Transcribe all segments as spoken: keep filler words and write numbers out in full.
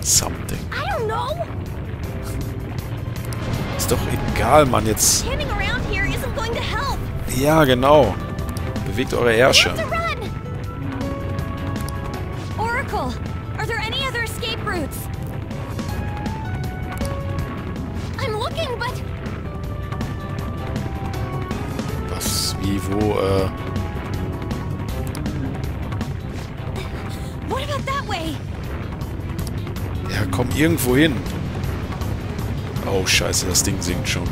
Something. I don't know. Ist doch egal, Mann, jetzt... Standing around here isn't going to help. Ja, genau. Bewegt eure Ärsche. We have to run. Oracle, are there any other escape routes? I'm looking, but... Was, wie, wo, äh... What about that way? Ja, komm irgendwo hin. Oh, scheiße, das Ding sinkt schon.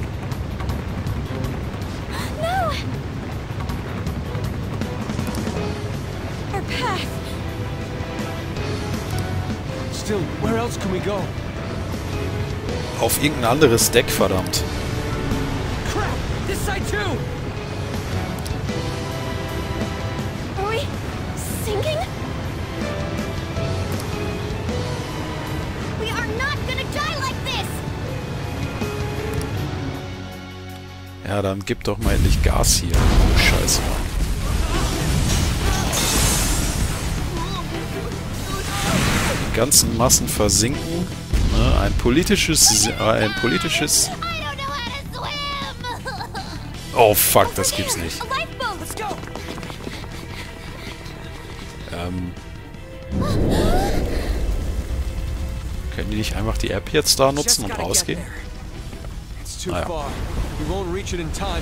No! Our path. Still, where else can we go? Auf irgendein anderes Deck, verdammt. Crap! This side too! Are we sinking? We are not gonna die like this! Ja, dann gib doch mal endlich Gas hier. Oh, scheiße. Die ganzen Massen versinken. Ne? Ein politisches... Äh, ein politisches... I don't know how to swim! Oh, fuck, das gibt's nicht. A lifeboat! Let's go! Ähm... Können die nicht einfach die App jetzt da nutzen und rausgehen? It's too Ah, ja. far. We won't reach it in time.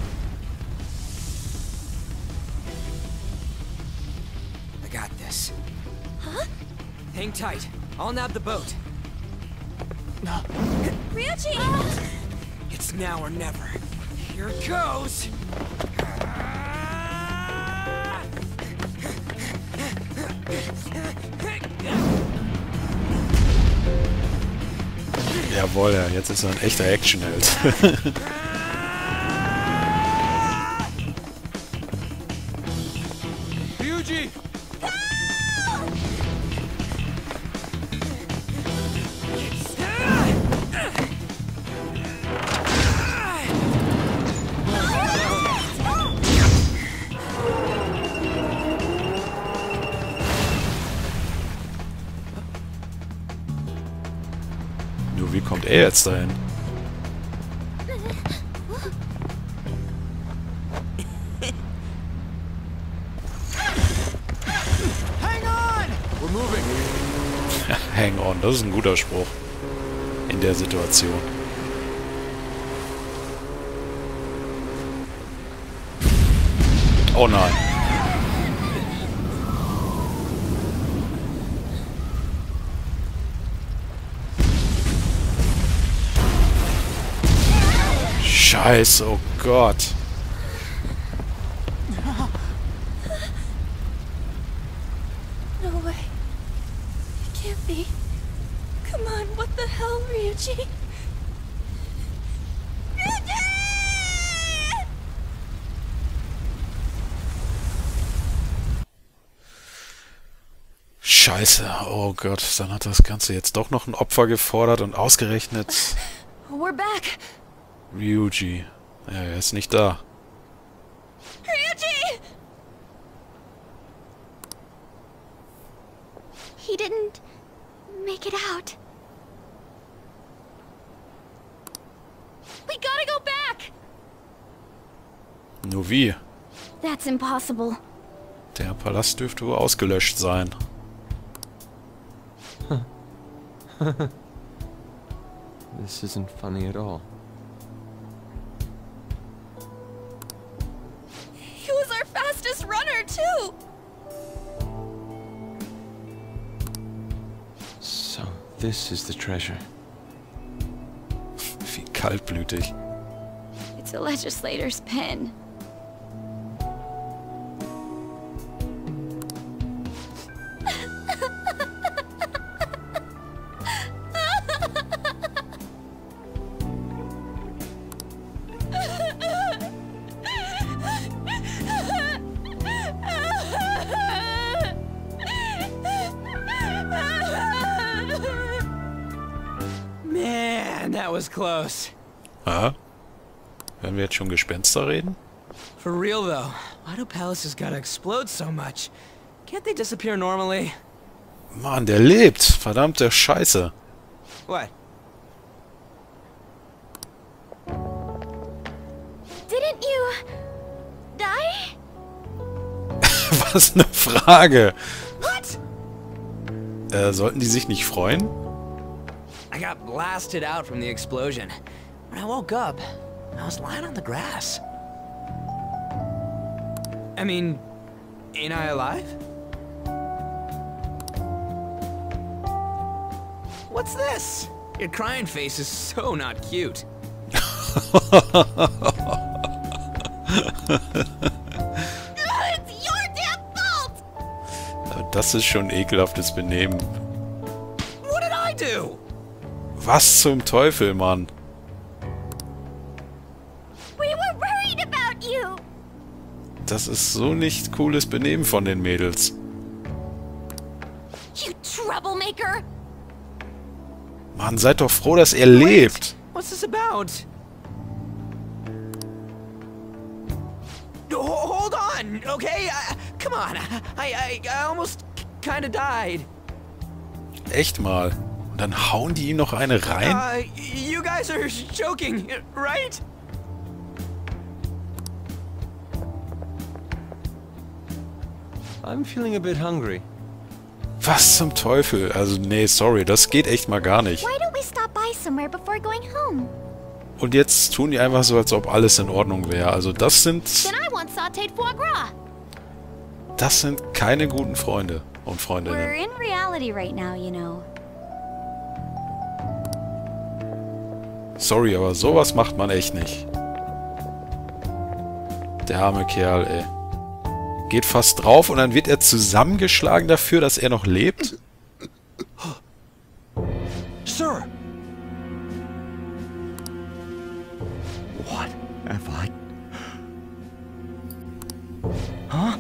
I got this. Huh? Hang tight. I'll nab the boat. Ryuji! It's now or never. Here it goes. Jawohl, ja, jetzt ist er ein echter Actionheld. Ryuji! Nur wie kommt er jetzt dahin? Hang on! We're moving. Hang on, das ist ein guter Spruch. In der Situation. Oh nein. Scheiße, oh Gott. No way. It can't be. Come on, what the hell, Ryuji? Ryuji! Scheiße, oh Gott. Dann hat das Ganze jetzt doch noch ein Opfer gefordert und ausgerechnet We're back. Ryuji. Ja, er ist nicht da. Ryuji! He didn't make it out. We gotta go back! Nur wie? That's impossible. Der Palast dürfte wohl ausgelöscht sein. This isn't funny at all. He was our fastest runner, too! So, this is the treasure. Wie kaltblütig. It's a legislator's pen. Man, that was close. Aha. Hören wir jetzt schon Gespenster reden? For real though, why do palaces gotta explode so much? Can't they disappear normally? Mann, der lebt. Verdammte Scheiße. What? Didn't you die? Was eine Frage. What? Äh, sollten die sich nicht freuen? I got blasted out from the explosion. When I woke up, I was lying on the grass. I mean, ain't I alive? What's this? Your crying face is so not cute. It's your damn fault! Das ist schon ekelhaftes Benehmen. What did I do? Was zum Teufel, Mann? We were worried about you! Das ist so nicht cooles Benehmen von den Mädels. You troublemaker! Mann, seid doch froh, dass er lebt. What's this about? Ho- Hold on, okay? I, come on, I, I, I almost kind of died. Echt mal. Und dann hauen die ihm noch eine rein? Uh, you guys are joking, right? I'm feeling a bit hungry. Was zum Teufel? Also, nee, sorry, das geht echt mal gar nicht. Why don't we stop by somewhere before going home? Und jetzt tun die einfach so, als ob alles in Ordnung wäre. Also das sind... Then I want sauteed foie gras. Das sind keine guten Freunde und We're Freundinnen. in reality right now, you know. Sorry, aber sowas macht man echt nicht. Der arme Kerl, ey. Geht fast drauf und dann wird er zusammengeschlagen dafür, dass er noch lebt? Sir! What have I... Huh?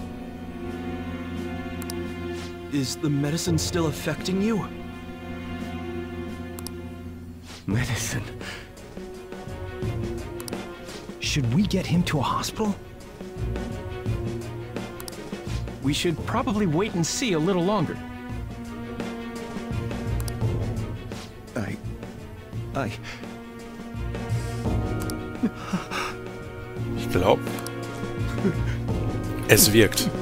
Is the medicine still affecting you? Medicine. Should we get him to a hospital? We should probably wait and see a little longer. I... I... Ich glaube, es wirkt.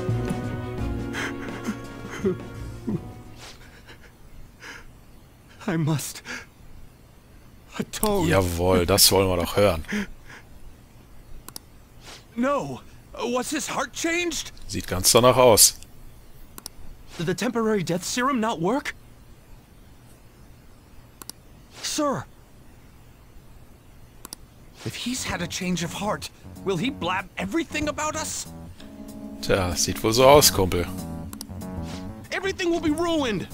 I must... atone. Jawohl, das wollen wir doch hören. No! Was his heart changed? Sieht ganz danach aus. Did the temporary death serum not work? Sir! If he's had a change of heart, will he blab everything about us? Tja, sieht wohl so aus, Kumpel. Everything will be ruined!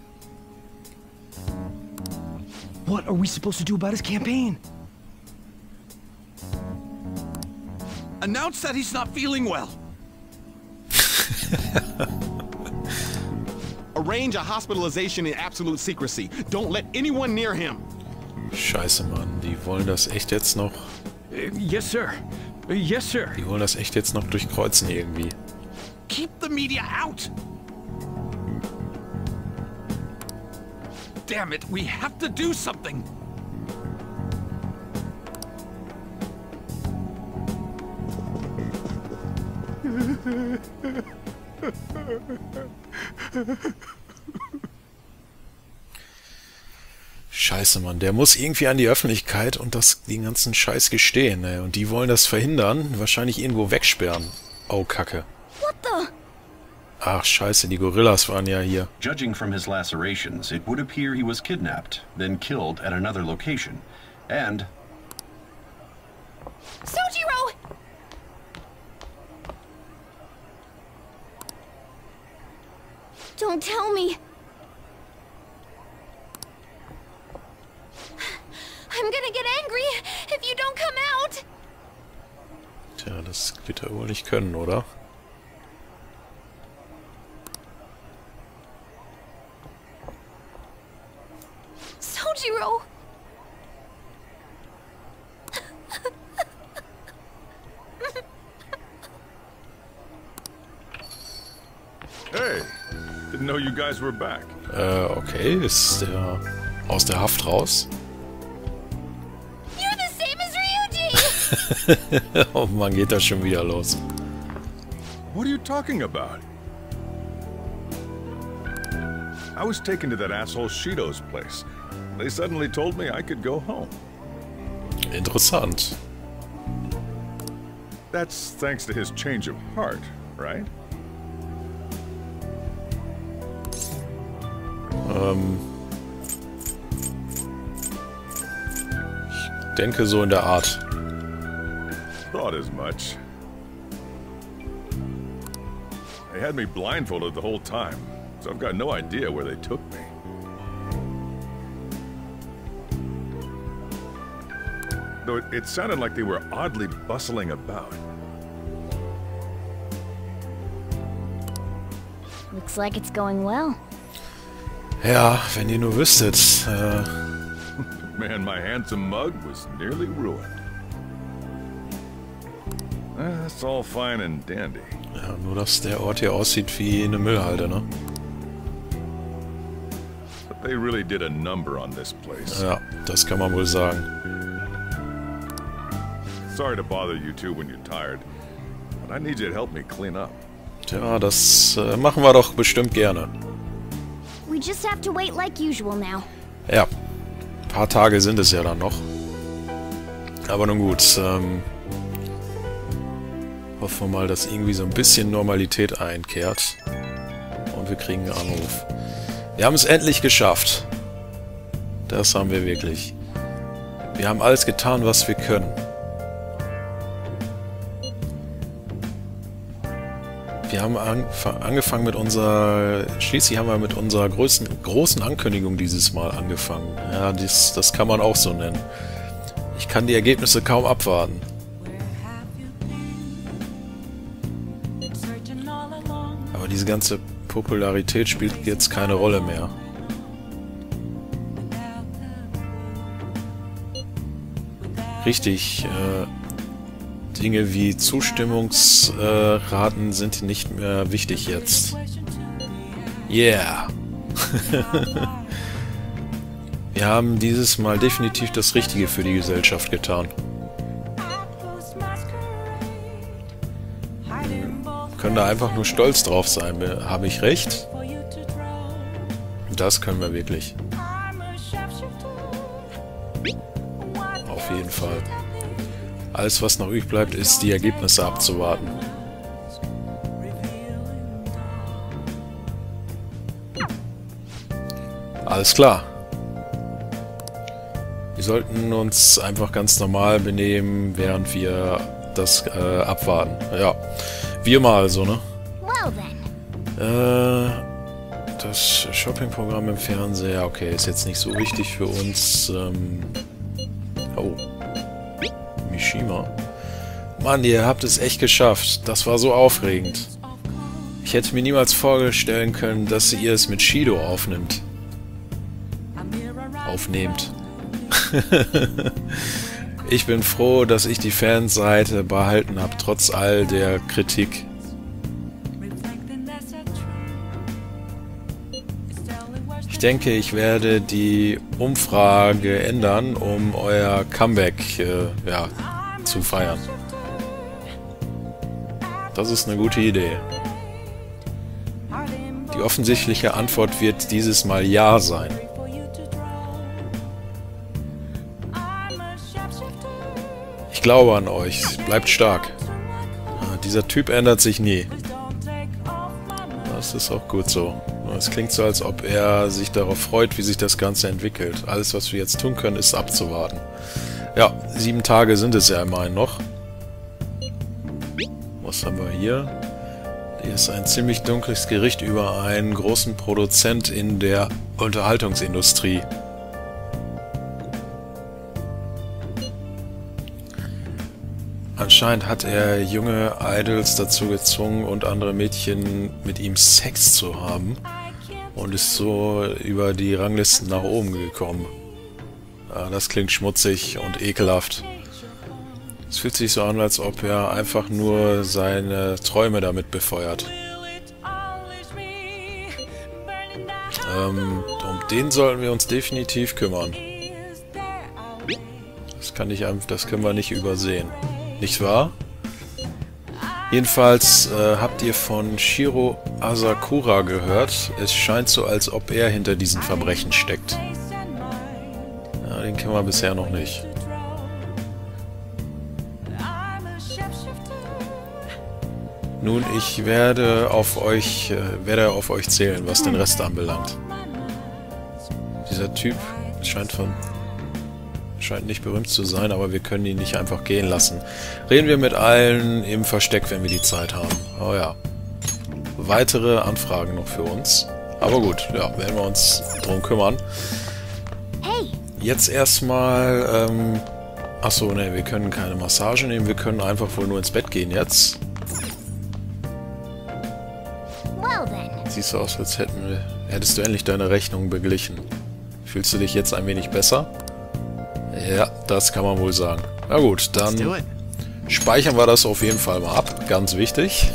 What are we supposed to do about his campaign? Announce that he's not feeling well. Arrange a hospitalization in absolute secrecy. Don't let anyone near him. Scheiße, Mann. Die wollen das echt jetzt noch... Uh, yes, sir. Uh, yes, sir. Die wollen das echt jetzt noch durchkreuzen irgendwie. Keep the media out! Damn it, we have to do something! Scheiße, Mann. Der muss irgendwie an die Öffentlichkeit und das, den ganzen Scheiß gestehen, ey. Und die wollen das verhindern. Wahrscheinlich irgendwo wegsperren. Oh, Kacke. What the? Ach, scheiße, die Gorillas waren ja hier. Judging from his lacerations, it would appear he was kidnapped, then killed at another location. And... Sojiro! Don't tell me. I'm gonna get angry if you don't come out. Tja, das wird er wohl nicht können, oder? Sojiro! Hey, didn't know you guys were back. Äh, okay, ist der aus der Haft raus? You're the same as Ryuji! Oh Mann, geht das schon wieder los. What are you talking about? I was taken to that asshole Shido's place. They suddenly told me I could go home. Interessant. That's thanks to his change of heart, right? Ähm... Ich denke so in der Art. Thought as much. They had me blindfolded the whole time, so I've got no idea where they took me. Though it, it sounded like they were oddly bustling about. Looks like it's going well. Ja, wenn ihr nur wüsstet. Äh, Man, my handsome mug was nearly ruined. Eh, that's all fine and dandy. ja, nur, dass der Ort hier aussieht wie eine Müllhalde, ne? But they really did a number on this place. Ja, das kann man wohl sagen. Sorry to bother you two when you're tired, but I need you to help me clean up. Tja, das äh, machen wir doch bestimmt gerne. We just have to wait like usual now. Ja, ein paar Tage sind es ja dann noch. Aber nun gut, ähm, hoffen wir mal, dass irgendwie so ein bisschen Normalität einkehrt. Und wir kriegen einen Anruf. Wir haben es endlich geschafft. Das haben wir wirklich. Wir haben alles getan, was wir können. Wir haben angef- angefangen mit unserer... Schließlich haben wir mit unserer größten, großen Ankündigung dieses Mal angefangen. Ja, dies, das kann man auch so nennen. Ich kann die Ergebnisse kaum abwarten. Aber diese ganze Popularität spielt jetzt keine Rolle mehr. Richtig, äh, Dinge wie Zustimmungsraten äh, sind nicht mehr wichtig jetzt. Yeah! Wir haben dieses Mal definitiv das Richtige für die Gesellschaft getan. Wir können da einfach nur stolz drauf sein. Habe ich recht? Das können wir wirklich. Auf jeden Fall. Alles, was noch übrig bleibt, ist, die Ergebnisse abzuwarten. Alles klar. Wir sollten uns einfach ganz normal benehmen, während wir das äh, abwarten. Ja, wie immer also, ne? Well then. Äh, das Shoppingprogramm im Fernseher, okay, ist jetzt nicht so wichtig für uns. Ähm, oh. Mishima. Mann, ihr habt es echt geschafft. Das war so aufregend. Ich hätte mir niemals vorstellen können, dass ihr es mit Shido aufnimmt. Aufnehmt. Ich bin froh, dass ich die Fanseite behalten habe, trotz all der Kritik. Ich denke, ich werde die Umfrage ändern, um euer Comeback äh, ja, zu feiern. Das ist eine gute Idee. Die offensichtliche Antwort wird dieses Mal Ja sein. Ich glaube an euch. Bleibt stark. Dieser Typ ändert sich nie. Das ist auch gut so. Es klingt so, als ob er sich darauf freut, wie sich das Ganze entwickelt. Alles, was wir jetzt tun können, ist abzuwarten. Ja, sieben Tage sind es ja immerhin noch. Was haben wir hier? Hier ist ein ziemlich dunkles Gericht über einen großen Produzent in der Unterhaltungsindustrie. Anscheinend hat er junge Idols dazu gezwungen und andere Mädchen mit ihm Sex zu haben und ist so über die Ranglisten nach oben gekommen. Ja, das klingt schmutzig und ekelhaft. Es fühlt sich so an, als ob er einfach nur seine Träume damit befeuert. Ähm, um den sollten wir uns definitiv kümmern. Das kann ich einfach, das können wir nicht übersehen. Nicht wahr? Jedenfalls äh, habt ihr von Shiro Asakura gehört. Es scheint so, als ob er hinter diesen Verbrechen steckt. Ja, den kennen wir bisher noch nicht. Nun, ich werde auf euch, äh, werde auf euch zählen, was den Rest anbelangt. Dieser Typ scheint von, scheint nicht berühmt zu sein, aber wir können ihn nicht einfach gehen lassen. Reden wir mit allen im Versteck, wenn wir die Zeit haben. Oh ja. Weitere Anfragen noch für uns. Aber gut, ja, werden wir uns drum kümmern. Hey. Jetzt erstmal, ähm... Achso, ne, wir können keine Massage nehmen, wir können einfach wohl nur ins Bett gehen jetzt. Siehst du aus, als hätten wir, hättest du endlich deine Rechnung beglichen. Fühlst du dich jetzt ein wenig besser? Ja, das kann man wohl sagen. Na gut, dann speichern wir das auf jeden Fall mal ab. Ganz wichtig.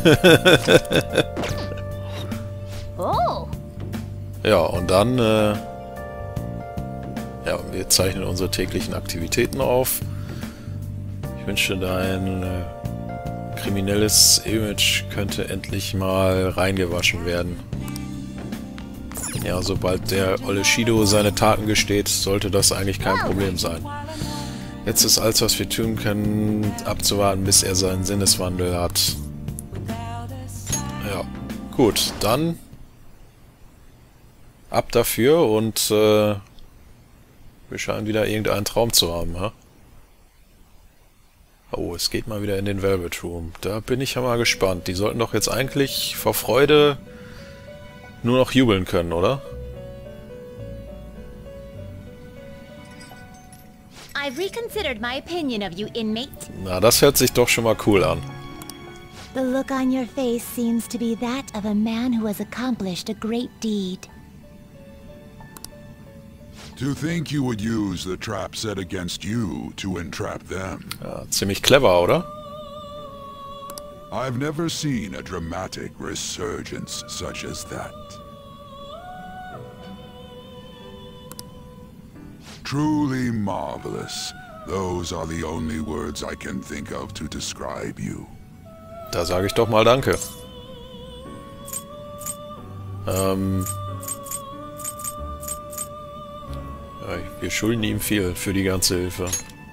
Oh. Ja, und dann, äh, ja, wir zeichnen unsere täglichen Aktivitäten auf. Ich wünsche, dein äh, kriminelles Image könnte endlich mal reingewaschen werden. Ja, sobald der olle Shido seine Taten gesteht, sollte das eigentlich kein Problem sein. Jetzt ist alles, was wir tun können, abzuwarten, bis er seinen Sinneswandel hat. Ja, gut, dann ab dafür und äh, wir scheinen wieder irgendeinen Traum zu haben, ha? Oh, es geht mal wieder in den Velvet Room. Da bin ich ja mal gespannt. Die sollten doch jetzt eigentlich vor Freude nur noch jubeln können, oder? I've reconsidered my opinion of you, inmate. Na, das hört sich doch schon mal cool an. The look on your face seems to be that of a man who has accomplished a great deed. To think you would use the trap set against you to entrap them. Ja, ziemlich clever, oder? I've never seen a dramatic resurgence such as that. Truly marvelous. Those are the only words I can think of to describe you. Da sage ich doch mal Danke. Ähm... Ja, wir schulden ihm viel für die ganze Hilfe.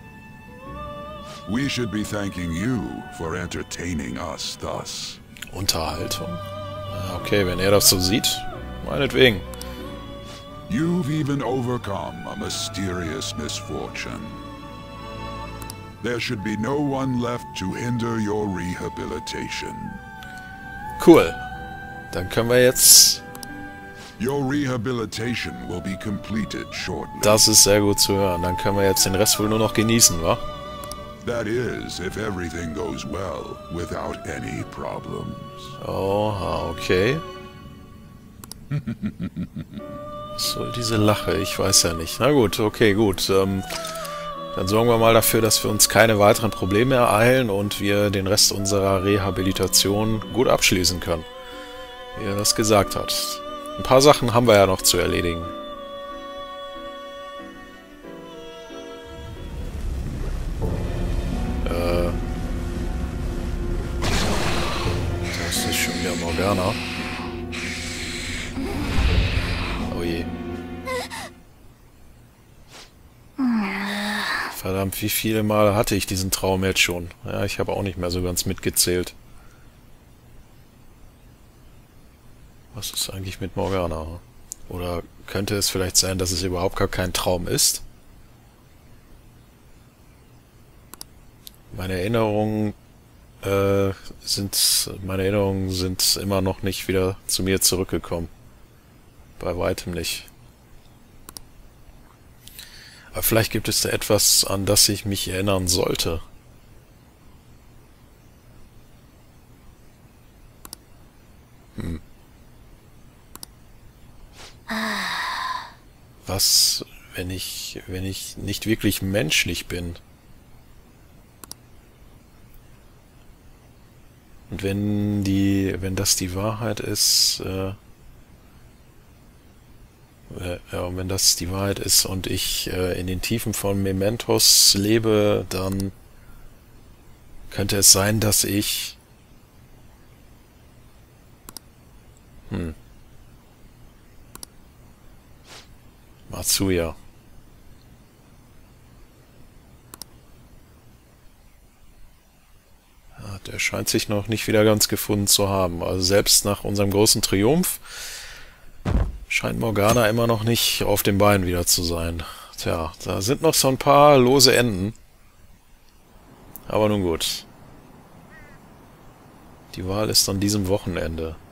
We should be thanking you for entertaining us thus. Unterhaltung? Ja, okay, wenn er das so sieht, meinetwegen. You've even overcome a mysterious misfortune. There should be no one left to hinder your rehabilitation. Cool. Dann können wir jetzt... Your rehabilitation will be completed shortly. Das ist sehr gut zu hören. Dann können wir jetzt den Rest wohl nur noch genießen, wa? That is, if everything goes well, without any problems. Oha, okay. Was soll diese Lache? Ich weiß ja nicht. Na gut, okay, gut. Ähm, dann sorgen wir mal dafür, dass wir uns keine weiteren Probleme ereilen und wir den Rest unserer Rehabilitation gut abschließen können. Wie er das gesagt hat. Ein paar Sachen haben wir ja noch zu erledigen. Äh... Das ist schon wieder Morgana. Oh je. Verdammt, wie viele Mal hatte ich diesen Traum jetzt schon? Ja, ich habe auch nicht mehr so ganz mitgezählt. Was ist eigentlich mit Morgana? Oder könnte es vielleicht sein, dass es überhaupt gar kein Traum ist? Meine Erinnerungen äh, sind meine Erinnerungen sind immer noch nicht wieder zu mir zurückgekommen. Bei weitem nicht. Aber vielleicht gibt es da etwas, an das ich mich erinnern sollte. Hm. Was, wenn ich, wenn ich nicht wirklich menschlich bin? Und wenn die, wenn das die Wahrheit ist, äh, äh, ja, wenn das die Wahrheit ist und ich äh, in den Tiefen von Mementos lebe, dann könnte es sein, dass ich... Hm. Matsuya. Ja, der scheint sich noch nicht wieder ganz gefunden zu haben. Also selbst nach unserem großen Triumph scheint Morgana immer noch nicht auf den Beinen wieder zu sein. Tja, da sind noch so ein paar lose Enden. Aber nun gut. Die Wahl ist an diesem Wochenende.